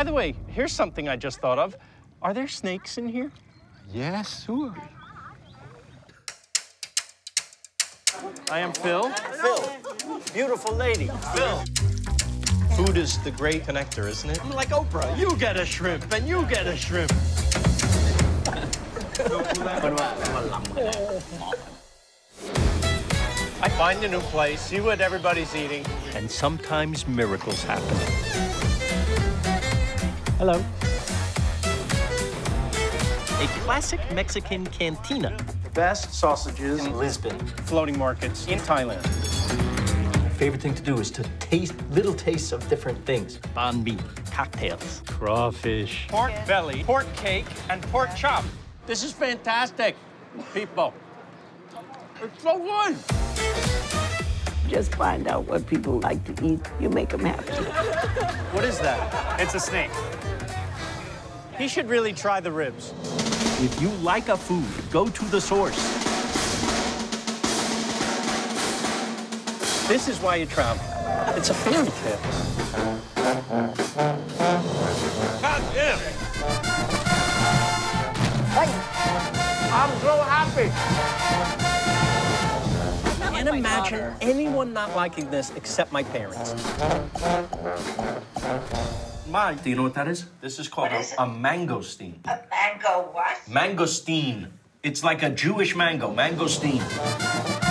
By the way, here's something I just thought of. Are there snakes in here? Yes, sure. I am Phil. Phil, beautiful lady. Phil. Food is the great connector, isn't it? I'm like Oprah. You get a shrimp, and you get a shrimp. I find a new place, see what everybody's eating, and sometimes miracles happen. Hello. A classic Mexican cantina. Best sausages in Lisbon. Floating markets in Thailand. Favorite thing to do is to taste little tastes of different things. Banh mi, cocktails, crawfish, pork belly, pork cake, and pork chop. This is fantastic, people. It's so good. Just find out what people like to eat. You make them happy. What is that? It's a snake. He should really try the ribs. If you like a food, go to the source. This is why you travel. It's a fairy tale. God damn. I'm so happy. I can't imagine anyone not liking this except my parents. Ma, do you know what that is? This is called a mangosteen. A mango what? Mangosteen. It's like a Jewish mango, mangosteen.